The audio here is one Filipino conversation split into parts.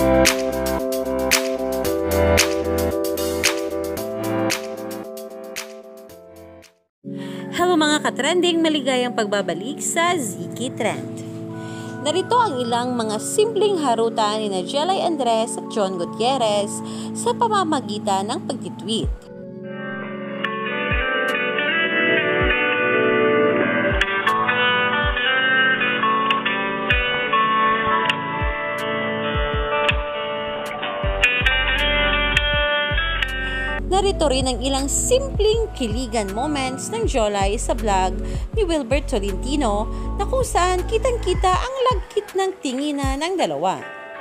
Hello mga ka-trending, maligayang pagbabalik sa Ziki Trend. Narito ang ilang mga simpleng harutan ni Jelai Andres at John Gutierrez sa pamamagitan ng pagtitweet. Narito rin ang ilang simpleng kiligan moments ng Jolai sa vlog ni Wilbert Tolentino na kung saan kitang-kita ang lagkit ng tinginan ng dalawa.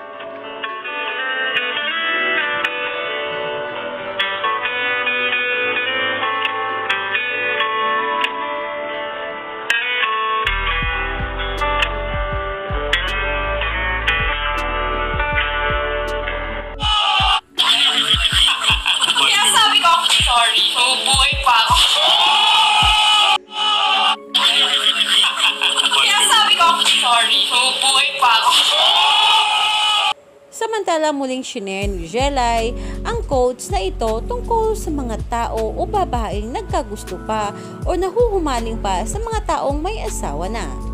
Sorry, bubuhay pa ako. Kaya sabi ko, sorry, bubuhay pa ako. Samantala muling shinare ni Jelai ang quotes na ito tungkol sa mga tao o babaeng nagkagusto pa o nahuhumaling pa sa mga taong may asawa na.